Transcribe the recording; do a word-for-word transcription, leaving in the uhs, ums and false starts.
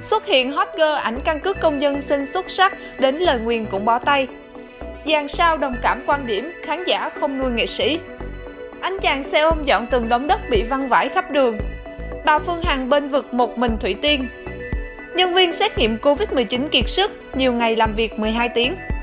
Xuất hiện hot girl ảnh căn cước công dân xinh xuất sắc, đến lời nguyền cũng bó tay. Dàn sao đồng cảm quan điểm, khán giả không nuôi nghệ sĩ. Anh chàng xe ôm dọn từng đống đất bị văng vãi khắp đường. Bà Phương Hằng bên vực một mình Thủy Tiên. Nhân viên xét nghiệm Covid mười chín kiệt sức, nhiều ngày làm việc mười hai tiếng.